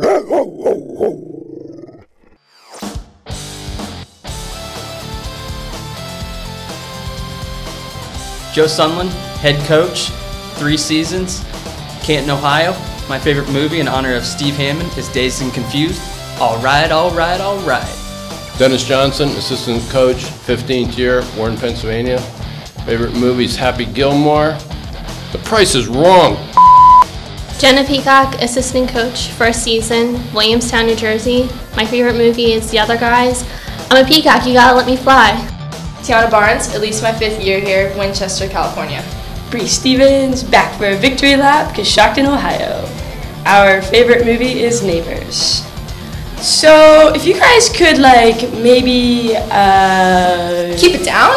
Joe Soehnlen, head coach, 3 seasons, Canton, Ohio. My favorite movie in honor of Steve Hammond is Dazed and Confused. All right, all right, all right. Dennis Johnson, assistant coach, 15th year, Warren, Pennsylvania. Favorite movie is Happy Gilmore. The Price is Wrong. Jenna Peacock, assistant coach, 1st season, Williamstown, New Jersey. My favorite movie is The Other Guys. I'm a peacock, you gotta let me fly. Tiana Barnes, at least my 5th year here, Winchester, California. Bree Stevens, back for a victory lap, Coshocton, Ohio. Our favorite movie is Neighbors. So, if you guys could, maybe, Keep it down?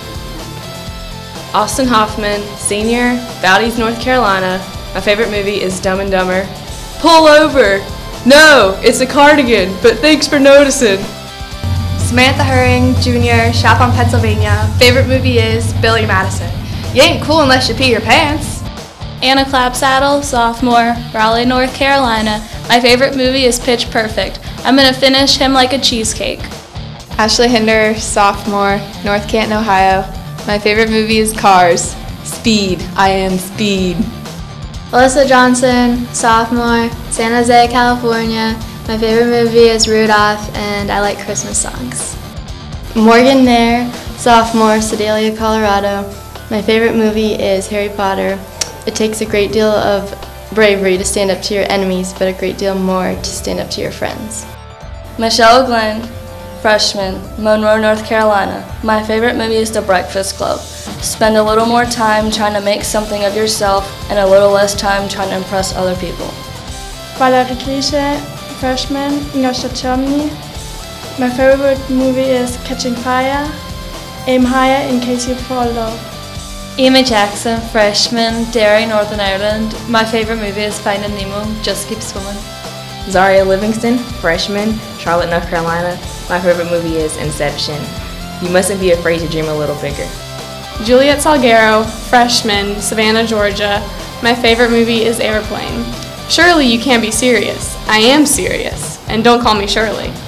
Austin Hoffman, senior, Valdez, North Carolina. My favorite movie is Dumb and Dumber. Pull over! No, it's a cardigan, but thanks for noticing. Samantha Herring, Jr., Chappaqua, Pennsylvania. Favorite movie is Billy Madison. You ain't cool unless you pee your pants. Anna Clapsaddle, sophomore, Raleigh, North Carolina. My favorite movie is Pitch Perfect. I'm gonna finish him like a cheesecake. Ashley Hinder, sophomore, North Canton, Ohio. My favorite movie is Cars. Speed. I am Speed. Alyssa Johnson, sophomore, San Jose, California. My favorite movie is Rudolph, and I like Christmas songs. Morgan Nair, sophomore, Sedalia, Colorado. My favorite movie is Harry Potter. It takes a great deal of bravery to stand up to your enemies, but a great deal more to stand up to your friends. Michelle Glenn, freshman, Monroe, North Carolina. My favorite movie is The Breakfast Club. Spend a little more time trying to make something of yourself and a little less time trying to impress other people. Valerie Cliche, freshman, Ingolstadt, Germany. My favorite movie is Catching Fire. Aim higher in case you fall low. Emma Jackson, freshman, Derry, Northern Ireland. My favorite movie is Finding Nemo. Just keep swimming. Zaria Livingston, freshman, Charlotte, North Carolina. My favorite movie is Inception. You mustn't be afraid to dream a little bigger. Juliet Salguero, freshman, Savannah, Georgia. My favorite movie is Airplane. Surely you can't be serious. I am serious. And don't call me Shirley.